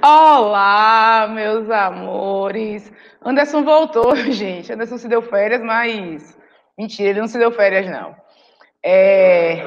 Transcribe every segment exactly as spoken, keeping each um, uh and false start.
Olá, meus amores. Anderson voltou, gente. Anderson se deu férias, mas... Mentira, ele não se deu férias, não. É...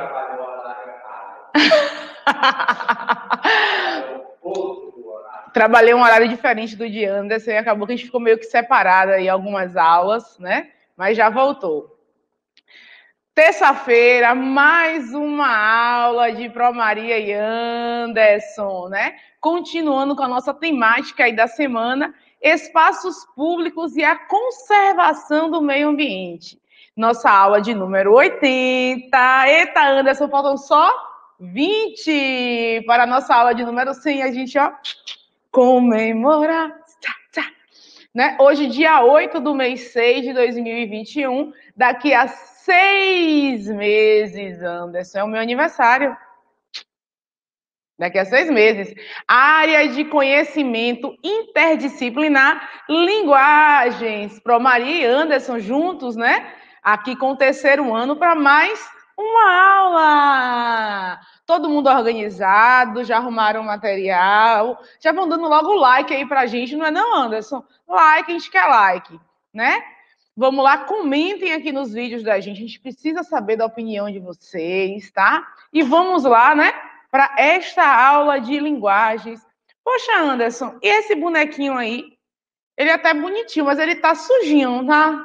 Trabalhei um horário diferente do de Anderson e acabou que a gente ficou meio que separada em algumas aulas, né? Mas já voltou. Terça-feira, mais uma aula de Pro Maria e Anderson, né? Continuando com a nossa temática aí da semana, espaços públicos e a conservação do meio ambiente. Nossa aula de número oitenta. Eita, Anderson, faltam só vinte para a nossa aula de número cem. A gente, ó, comemorar. Né? Hoje, dia oito do mês seis de dois mil e vinte e um, daqui a seis meses, Anderson, é o meu aniversário. Daqui a seis meses. Área de conhecimento interdisciplinar, linguagens. Pro Maria e Anderson juntos, né? Aqui com o terceiro ano para mais uma aula. Todo mundo organizado, já arrumaram o material, já vão dando logo like aí pra gente, não é não, Anderson? Like, a gente quer like, né? Vamos lá, comentem aqui nos vídeos da gente, a gente precisa saber da opinião de vocês, tá? E vamos lá, né, para esta aula de linguagens. Poxa, Anderson, e esse bonequinho aí? Ele é até bonitinho, mas ele tá sujinho, tá?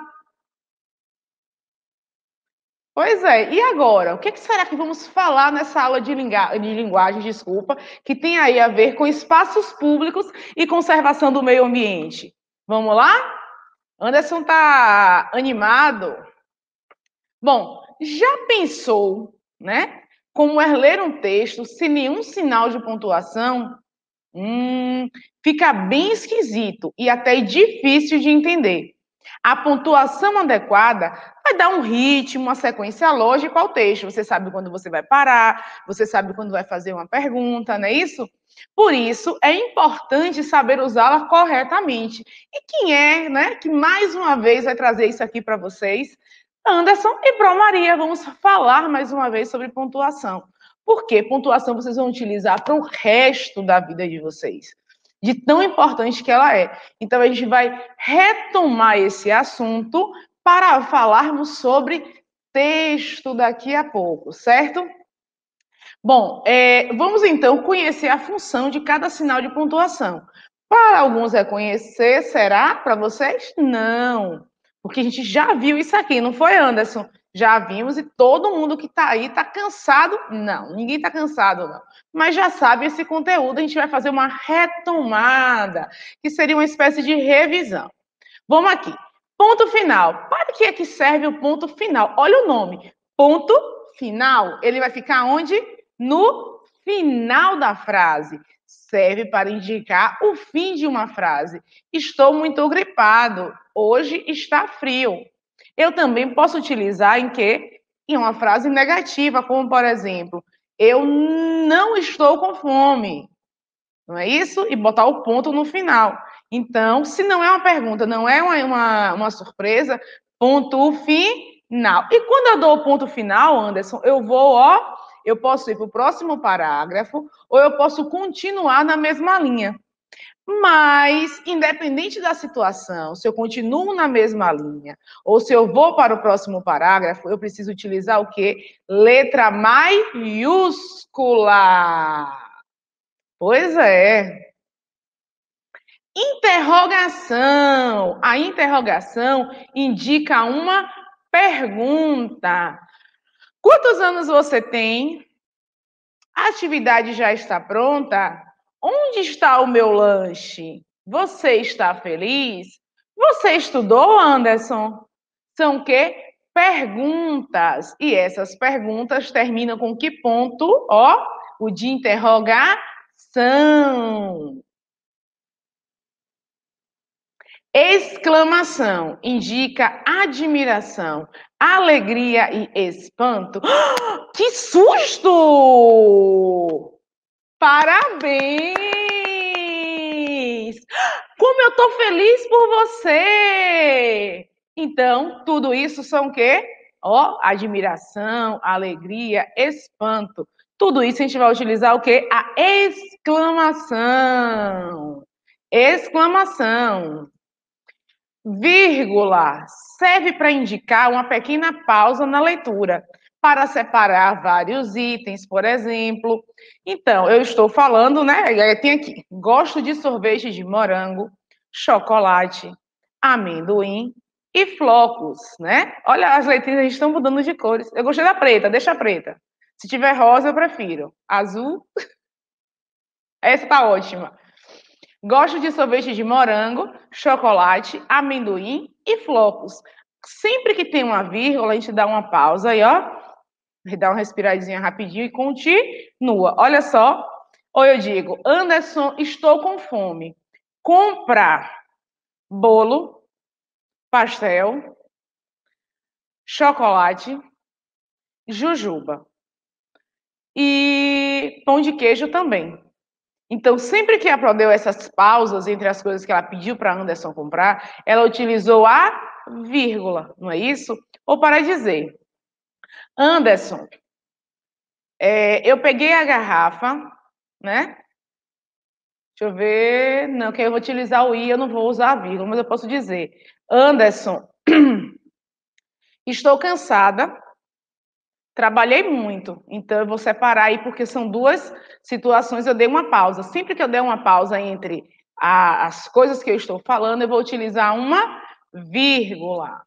Pois é, e agora? O que, que será que vamos falar nessa aula de, lingu... de linguagem, desculpa, que tem aí a ver com espaços públicos e conservação do meio ambiente? Vamos lá? Anderson tá animado? Bom, já pensou, né? Como é ler um texto sem nenhum sinal de pontuação? Hum, fica bem esquisito e até difícil de entender. A pontuação adequada vai dar um ritmo, uma sequência lógica ao texto. Você sabe quando você vai parar, você sabe quando vai fazer uma pergunta, não é isso? Por isso, é importante saber usá-la corretamente. E quem é, né, que mais uma vez vai trazer isso aqui para vocês? Anderson e Pro Maria. Vamos falar mais uma vez sobre pontuação. Por quê? Pontuação vocês vão utilizar para o resto da vida de vocês, de tão importante que ela é. Então, a gente vai retomar esse assunto para falarmos sobre texto daqui a pouco, certo? Bom, é, vamos então conhecer a função de cada sinal de pontuação. Para alguns é conhecer, será? Para vocês? Não. Porque a gente já viu isso aqui, não foi, Anderson? Já vimos e todo mundo que está aí está cansado? Não, ninguém está cansado, não. Mas já sabe esse conteúdo, a gente vai fazer uma retomada, que seria uma espécie de revisão. Vamos aqui. Ponto final. Para que é que serve o ponto final? Olha o nome. Ponto final. Ele vai ficar onde? No final da frase. Serve para indicar o fim de uma frase. Estou muito gripado. Hoje está frio. Eu também posso utilizar em quê? Em uma frase negativa, como por exemplo, eu não estou com fome. Não é isso? E botar o ponto no final. Então, se não é uma pergunta, não é uma, uma, uma surpresa, ponto final. E quando eu dou o ponto final, Anderson, eu vou, ó, eu posso ir para o próximo parágrafo ou eu posso continuar na mesma linha. Mas, independente da situação, se eu continuo na mesma linha ou se eu vou para o próximo parágrafo, eu preciso utilizar o quê? Letra maiúscula. Pois é. Interrogação. A interrogação indica uma pergunta. Quantos anos você tem? A atividade já está pronta? Onde está o meu lanche? Você está feliz? Você estudou, Anderson? São o quê? Perguntas. E essas perguntas terminam com que ponto? Ó, o de interrogação. Exclamação indica admiração, alegria e espanto. Que susto! Parabéns! Como eu tô feliz por você! Então, tudo isso são o quê? Ó, admiração, alegria, espanto. Tudo isso a gente vai utilizar o quê? A exclamação. Exclamação. Vírgula serve para indicar uma pequena pausa na leitura, para separar vários itens, por exemplo. Então, eu estou falando, né? Tem aqui, gosto de sorvete de morango, chocolate, amendoim e flocos, né? Olha, as letrinhas estão mudando de cores. Eu gostei da preta, deixa a preta. Se tiver rosa, eu prefiro. Azul, essa tá ótima. Gosto de sorvete de morango, chocolate, amendoim e flocos. Sempre que tem uma vírgula, a gente dá uma pausa aí, ó. Dá uma respiradinha rapidinho e continua. Olha só. Ou eu digo, Anderson, estou com fome. Comprar bolo, pastel, chocolate, jujuba. E pão de queijo também. Então, sempre que a Pro deu essas pausas entre as coisas que ela pediu para Anderson comprar, ela utilizou a vírgula, não é isso? Ou para dizer, Anderson, é, eu peguei a garrafa, né? Deixa eu ver, não, que eu vou utilizar o i, eu não vou usar a vírgula, mas eu posso dizer, Anderson, estou cansada, trabalhei muito, então eu vou separar aí, porque são duas situações, eu dei uma pausa. Sempre que eu der uma pausa entre a, as coisas que eu estou falando, eu vou utilizar uma vírgula.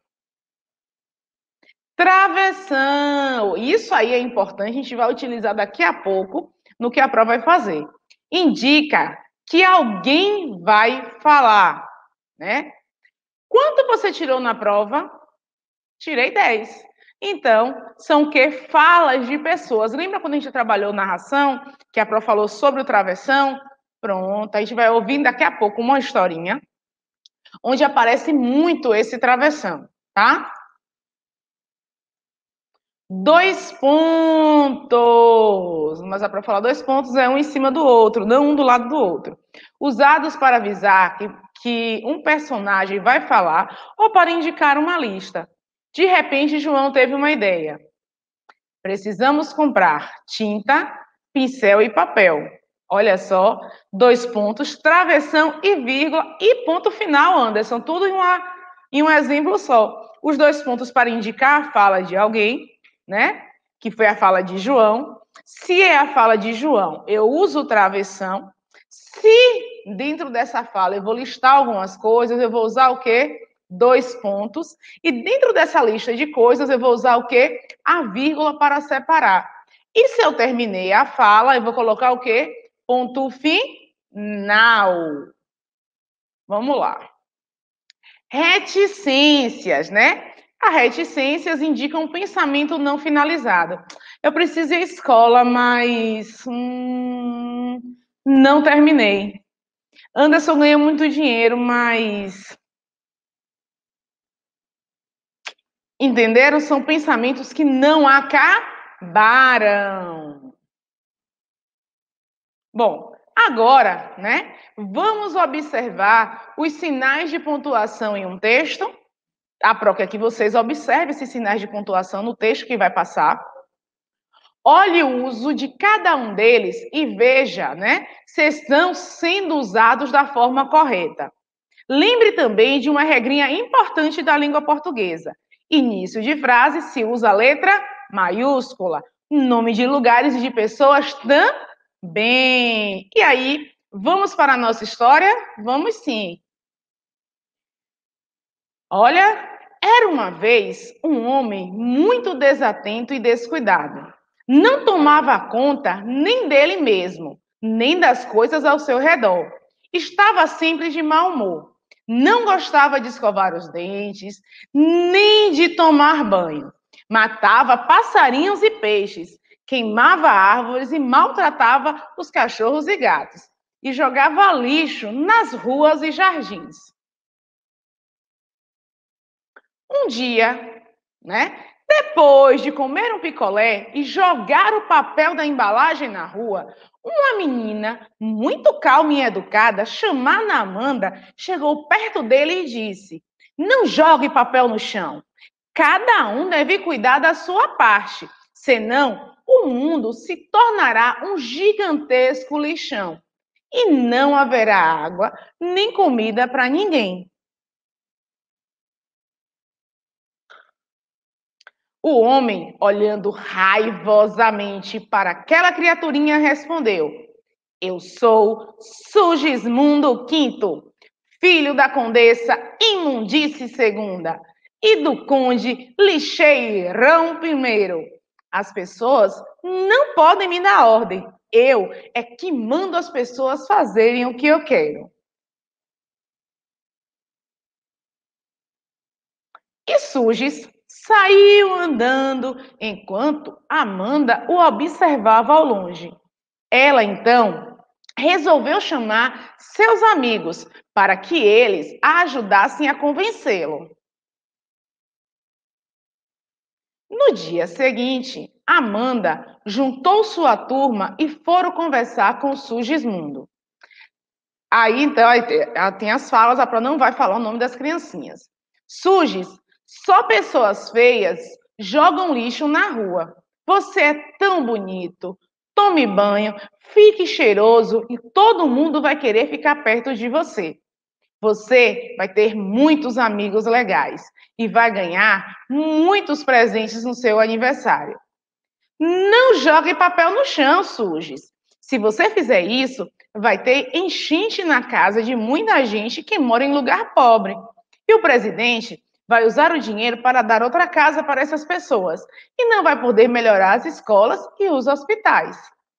Travessão. Isso aí é importante, a gente vai utilizar daqui a pouco no que a prova vai fazer. Indica que alguém vai falar, né? Quanto você tirou na prova? Tirei dez. Então, são o quê? Falas de pessoas. Lembra quando a gente trabalhou narração, que a Pro falou sobre o travessão? Pronto, a gente vai ouvir daqui a pouco uma historinha, onde aparece muito esse travessão, tá? Dois pontos. Mas a Pro falar dois pontos é um em cima do outro, não um do lado do outro. Usados para avisar que, que um personagem vai falar ou para indicar uma lista. De repente, João teve uma ideia. Precisamos comprar tinta, pincel e papel. Olha só, dois pontos, travessão e vírgula e ponto final, Anderson. Tudo em, uma, em um exemplo só. Os dois pontos para indicar a fala de alguém, né? Que foi a fala de João. Se é a fala de João, eu uso travessão. Se dentro dessa fala eu vou listar algumas coisas, eu vou usar o quê? Dois pontos, e dentro dessa lista de coisas eu vou usar o quê? A vírgula para separar. E se eu terminei a fala, eu vou colocar o quê? Ponto final. Vamos lá. Reticências, né? As reticências indicam um pensamento não finalizado. Eu preciso ir à escola, mas hum, não terminei. Anderson ganha muito dinheiro, mas entenderam? São pensamentos que não acabaram. Bom, agora, né? Vamos observar os sinais de pontuação em um texto. A Pro quer que vocês observem esses sinais de pontuação no texto que vai passar. Olhe o uso de cada um deles e veja, né, se estão sendo usados da forma correta. Lembre também de uma regrinha importante da língua portuguesa. Início de frase se usa a letra maiúscula. Nome de lugares e de pessoas também. E aí, vamos para a nossa história? Vamos sim. Olha, era uma vez um homem muito desatento e descuidado. Não tomava conta nem dele mesmo, nem das coisas ao seu redor. Estava sempre de mau humor. Não gostava de escovar os dentes, nem de tomar banho. Matava passarinhos e peixes, queimava árvores e maltratava os cachorros e gatos. E jogava lixo nas ruas e jardins. Um dia, né? Depois de comer um picolé e jogar o papel da embalagem na rua, uma menina, muito calma e educada, chamada Amanda, chegou perto dele e disse: não jogue papel no chão. Cada um deve cuidar da sua parte, senão o mundo se tornará um gigantesco lixão e não haverá água nem comida para ninguém. O homem, olhando raivosamente para aquela criaturinha, respondeu: Eu sou Sugismundo Quinto, filho da condessa Imundice Segunda e do conde Lixeirão Primeiro. As pessoas não podem me dar ordem. Eu é que mando as pessoas fazerem o que eu quero. E Sugis saiu andando enquanto Amanda o observava ao longe. Ela, então, resolveu chamar seus amigos para que eles a ajudassem a convencê-lo. No dia seguinte, Amanda juntou sua turma e foram conversar com Sugismundo. Aí, então, ela tem as falas, a Pro não vai falar o nome das criancinhas. Sugis, só pessoas feias jogam lixo na rua. Você é tão bonito. Tome banho, fique cheiroso e todo mundo vai querer ficar perto de você. Você vai ter muitos amigos legais e vai ganhar muitos presentes no seu aniversário. Não jogue papel no chão, Sugis. Se você fizer isso, vai ter enchente na casa de muita gente que mora em lugar pobre. E o presidente vai usar o dinheiro para dar outra casa para essas pessoas e não vai poder melhorar as escolas e os hospitais.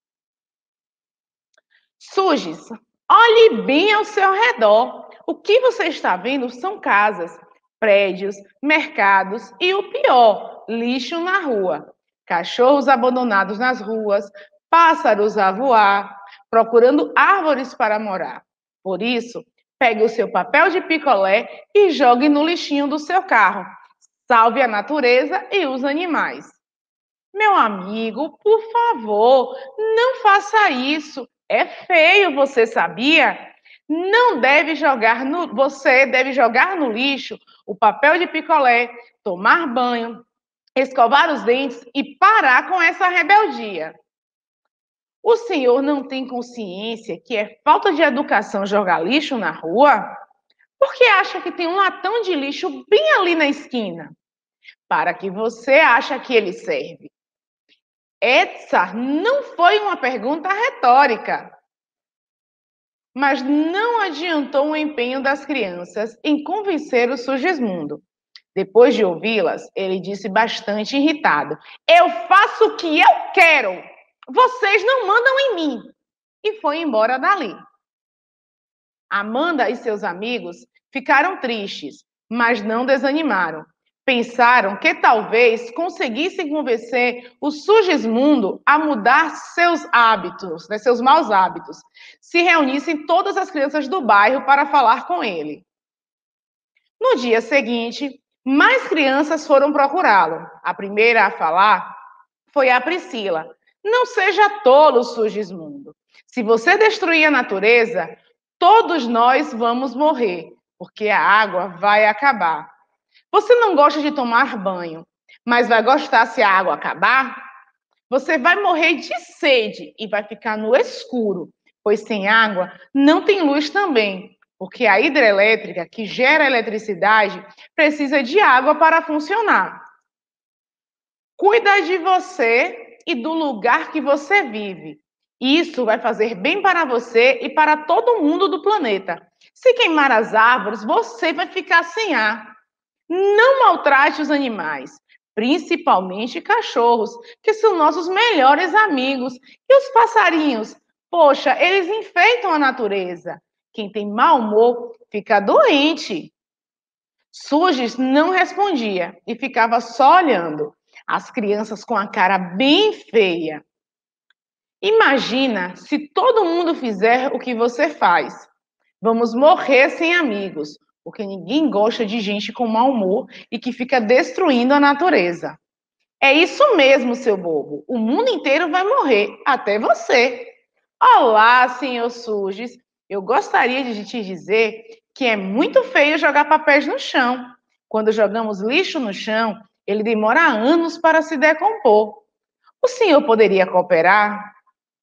Sugis, olhe bem ao seu redor. O que você está vendo são casas, prédios, mercados e o pior, lixo na rua. Cachorros abandonados nas ruas, pássaros a voar, procurando árvores para morar. Por isso, pegue o seu papel de picolé e jogue no lixinho do seu carro. Salve a natureza e os animais. Meu amigo, por favor, não faça isso. É feio, você sabia? Não deve jogar no, você deve jogar no lixo o papel de picolé, tomar banho, escovar os dentes e parar com essa rebeldia. O senhor não tem consciência que é falta de educação jogar lixo na rua? Por que acha que tem um latão de lixo bem ali na esquina? Para que você acha que ele serve? Essa não foi uma pergunta retórica, mas não adiantou o empenho das crianças em convencer o Sugismundo. Depois de ouvi-las, ele disse bastante irritado: Eu faço o que eu quero! Vocês não mandam em mim! E foi embora dali. Amanda e seus amigos ficaram tristes, mas não desanimaram. Pensaram que talvez conseguissem convencer o Sugismundo a mudar seus hábitos, né, seus maus hábitos, se reunissem todas as crianças do bairro para falar com ele. No dia seguinte, mais crianças foram procurá-lo. A primeira a falar foi a Priscila. Não seja tolo, Sugismundo. Se você destruir a natureza, todos nós vamos morrer, porque a água vai acabar. Você não gosta de tomar banho, mas vai gostar se a água acabar? Você vai morrer de sede e vai ficar no escuro, pois sem água não tem luz também, porque a hidrelétrica, que gera eletricidade, precisa de água para funcionar. Cuida de você e do lugar que você vive. Isso vai fazer bem para você e para todo mundo do planeta. Se queimar as árvores, você vai ficar sem ar. Não maltrate os animais, principalmente cachorros, que são nossos melhores amigos. E os passarinhos? Poxa, eles enfeitam a natureza. Quem tem mau humor fica doente. Sugis não respondia e ficava só olhando. As crianças com a cara bem feia. Imagina se todo mundo fizer o que você faz. Vamos morrer sem amigos, porque ninguém gosta de gente com mau humor e que fica destruindo a natureza. É isso mesmo, seu bobo. O mundo inteiro vai morrer, até você. Olá, senhor Sugis. Eu gostaria de te dizer que é muito feio jogar papéis no chão. Quando jogamos lixo no chão, ele demora anos para se decompor. O senhor poderia cooperar?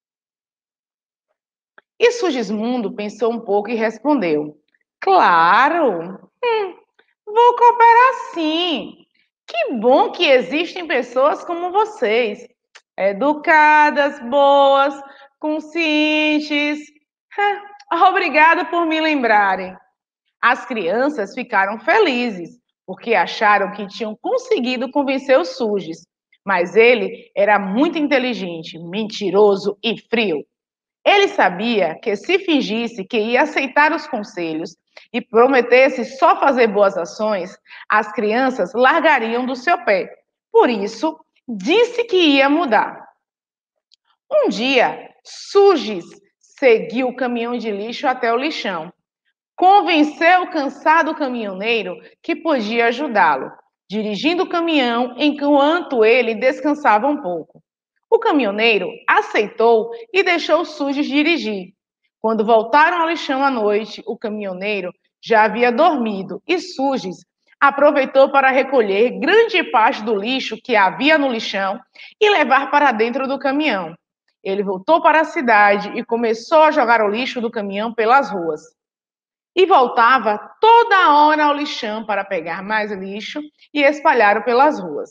E Sugismundo pensou um pouco e respondeu: Claro, hum, vou cooperar sim. Que bom que existem pessoas como vocês, educadas, boas, conscientes. Obrigada por me lembrarem. As crianças ficaram felizes, porque acharam que tinham conseguido convencer o Sugis, mas ele era muito inteligente, mentiroso e frio. Ele sabia que se fingisse que ia aceitar os conselhos e prometesse só fazer boas ações, as crianças largariam do seu pé. Por isso, disse que ia mudar. Um dia, Sugis seguiu o caminhão de lixo até o lixão. Convenceu o cansado caminhoneiro que podia ajudá-lo, dirigindo o caminhão enquanto ele descansava um pouco. O caminhoneiro aceitou e deixou Sugis dirigir. Quando voltaram ao lixão à noite, o caminhoneiro já havia dormido e Sugis aproveitou para recolher grande parte do lixo que havia no lixão e levar para dentro do caminhão. Ele voltou para a cidade e começou a jogar o lixo do caminhão pelas ruas. E voltava toda hora ao lixão para pegar mais lixo e espalhá-lo pelas ruas.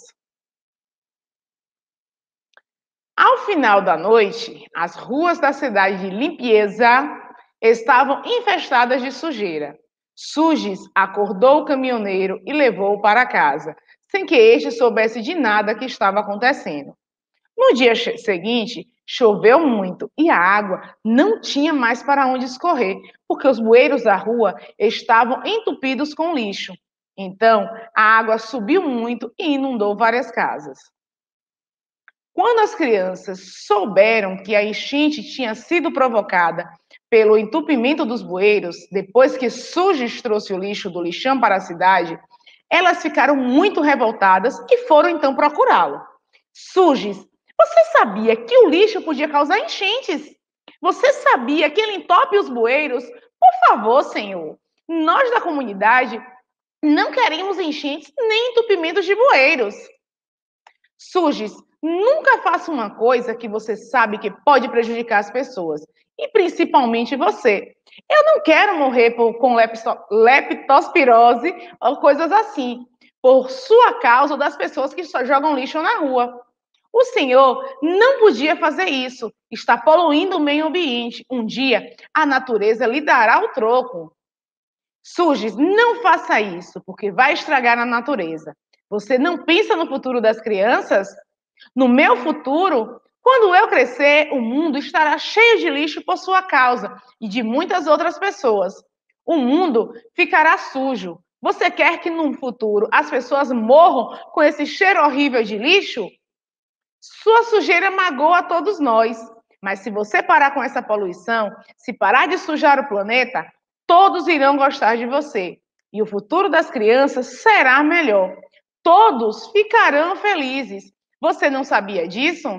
Ao final da noite, as ruas da cidade de Limpieza estavam infestadas de sujeira. Sugis acordou o caminhoneiro e levou-o para casa, sem que este soubesse de nada que estava acontecendo. No dia seguinte, choveu muito e a água não tinha mais para onde escorrer, porque os bueiros da rua estavam entupidos com lixo. Então, a água subiu muito e inundou várias casas. Quando as crianças souberam que a enchente tinha sido provocada pelo entupimento dos bueiros, depois que Sugis trouxe o lixo do lixão para a cidade, elas ficaram muito revoltadas e foram então procurá-lo. Sugis, você sabia que o lixo podia causar enchentes? Você sabia que ele entope os bueiros? Por favor, senhor, nós da comunidade não queremos enchentes nem entupimentos de bueiros. Sugis, nunca faça uma coisa que você sabe que pode prejudicar as pessoas, e principalmente você. Eu não quero morrer por, com leptospirose ou coisas assim, por sua causa ou das pessoas que só jogam lixo na rua. O senhor não podia fazer isso, está poluindo o meio ambiente. Um dia, a natureza lhe dará o troco. Sugis, não faça isso, porque vai estragar a natureza. Você não pensa no futuro das crianças? No meu futuro, quando eu crescer, o mundo estará cheio de lixo por sua causa e de muitas outras pessoas. O mundo ficará sujo. Você quer que no futuro as pessoas morram com esse cheiro horrível de lixo? Sua sujeira magoa a todos nós. Mas se você parar com essa poluição, se parar de sujar o planeta, todos irão gostar de você. E o futuro das crianças será melhor. Todos ficarão felizes. Você não sabia disso?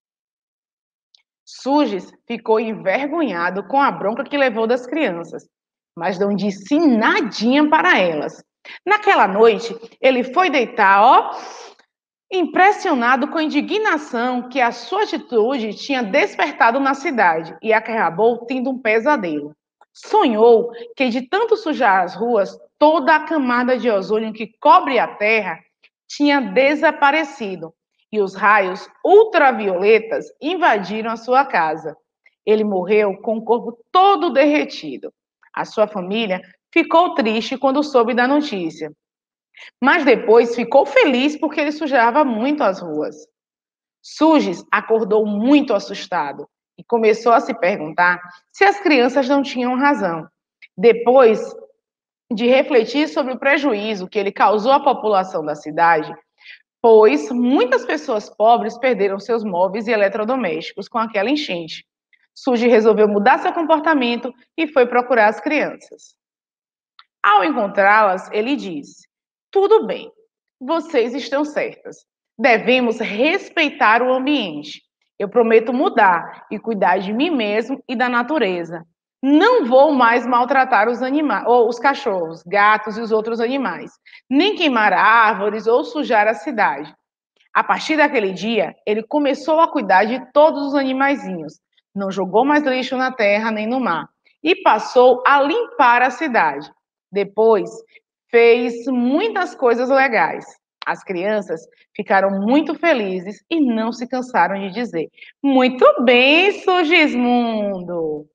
Sugis ficou envergonhado com a bronca que levou das crianças, mas não disse nadinha para elas. Naquela noite, ele foi deitar, ó, impressionado com a indignação que a sua atitude tinha despertado na cidade e acabou tendo um pesadelo. Sonhou que de tanto sujar as ruas, toda a camada de ozônio que cobre a terra tinha desaparecido e os raios ultravioletas invadiram a sua casa. Ele morreu com o corpo todo derretido. A sua família ficou triste quando soube da notícia, mas depois ficou feliz porque ele sujava muito as ruas. Sugis acordou muito assustado e começou a se perguntar se as crianças não tinham razão. Depois de refletir sobre o prejuízo que ele causou à população da cidade, pois muitas pessoas pobres perderam seus móveis e eletrodomésticos com aquela enchente. Sugis resolveu mudar seu comportamento e foi procurar as crianças. Ao encontrá-las, ele disse: tudo bem, vocês estão certas. Devemos respeitar o ambiente. Eu prometo mudar e cuidar de mim mesmo e da natureza. Não vou mais maltratar os animais, ou os cachorros, gatos e os outros animais, nem queimar árvores ou sujar a cidade. A partir daquele dia, ele começou a cuidar de todos os animaizinhos. Não jogou mais lixo na terra nem no mar. E passou a limpar a cidade. Depois, fez muitas coisas legais. As crianças ficaram muito felizes e não se cansaram de dizer: muito bem, Sugismundo!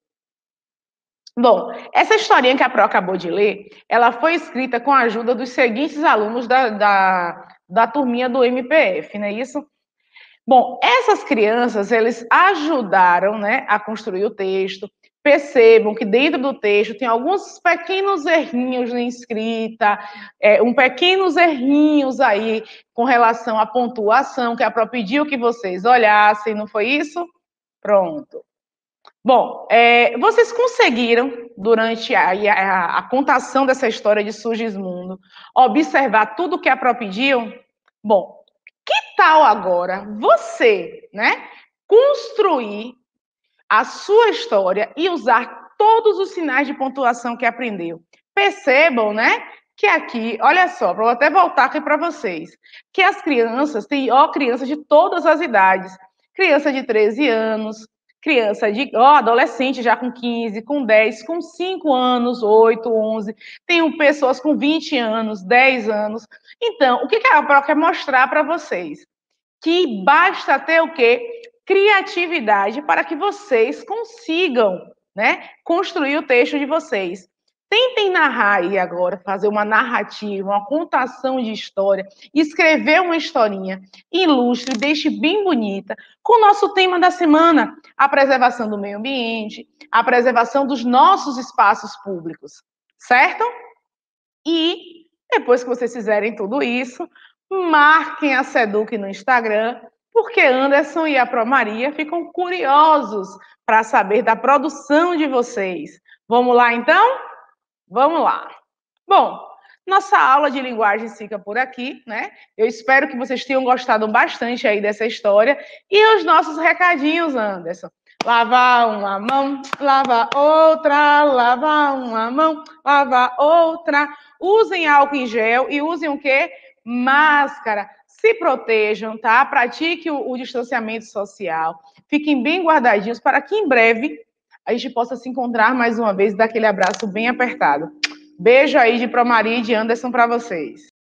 Bom, essa historinha que a Pro acabou de ler, ela foi escrita com a ajuda dos seguintes alunos da, da, da turminha do M P F, não é isso? Bom, essas crianças, eles ajudaram, né, a construir o texto. Percebam que dentro do texto tem alguns pequenos errinhos na escrita, é, um pequenos errinhos aí com relação à pontuação, que a Pro pediu que vocês olhassem, não foi isso? Pronto. Bom, é, vocês conseguiram, durante a, a, a contação dessa história de Sugismundo, observar tudo que a Pro pediu? Bom, que tal agora você, né, construir a sua história e usar todos os sinais de pontuação que aprendeu? Percebam, né, que aqui, olha só, vou até voltar aqui para vocês, que as crianças têm, ó, crianças de todas as idades, criança de treze anos, criança de, ó, adolescente já com quinze, com dez, com cinco anos, oito, onze, tem pessoas com vinte anos, dez anos. Então, o que a Pro quer mostrar para vocês? Que basta ter o quê? Criatividade para que vocês consigam, né, construir o texto de vocês. Tentem narrar aí agora, fazer uma narrativa, uma contação de história, escrever uma historinha ilustre, deixe bem bonita, com o nosso tema da semana, a preservação do meio ambiente, a preservação dos nossos espaços públicos, certo? E depois que vocês fizerem tudo isso, marquem a Seduc no Instagram, porque Anderson e a Pro Maria ficam curiosos para saber da produção de vocês. Vamos lá, então? Vamos lá. Bom, nossa aula de linguagem fica por aqui, né? Eu espero que vocês tenham gostado bastante aí dessa história. E os nossos recadinhos, Anderson. Lavar uma mão, lavar outra, lavar uma mão, lavar outra. Usem álcool em gel e usem o quê? Máscara. Se protejam, tá? Pratiquem o, o distanciamento social. Fiquem bem guardadinhos para que em breve a gente possa se encontrar mais uma vez e dar aquele abraço bem apertado. Beijo aí de Pro Maria e de Anderson para vocês.